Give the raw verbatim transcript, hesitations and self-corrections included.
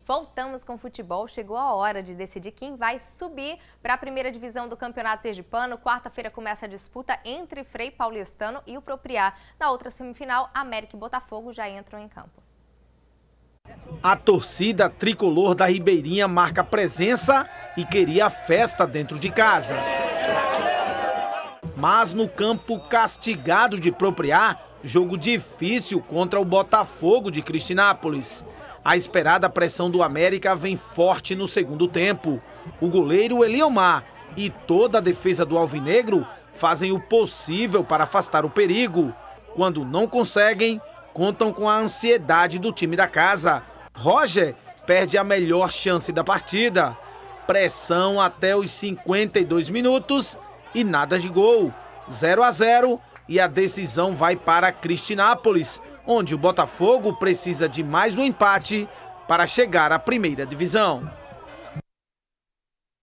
Voltamos com o futebol, chegou a hora de decidir quem vai subir para a primeira divisão do Campeonato Sergipano. Quarta-feira começa a disputa entre Frei Paulistano e o Propriá. Na outra semifinal, América e Botafogo já entram em campo. A torcida tricolor da Ribeirinha marca presença e queria festa dentro de casa. Mas no campo castigado de Propriá, jogo difícil contra o Botafogo de Cristinápolis. A esperada pressão do América vem forte no segundo tempo. O goleiro Eliomar e toda a defesa do Alvinegro fazem o possível para afastar o perigo. Quando não conseguem, contam com a ansiedade do time da casa. Roger perde a melhor chance da partida. Pressão até os cinquenta e dois minutos e nada de gol. zero a zero e a decisão vai para Cristinápolis, onde o Botafogo precisa de mais um empate para chegar à primeira divisão.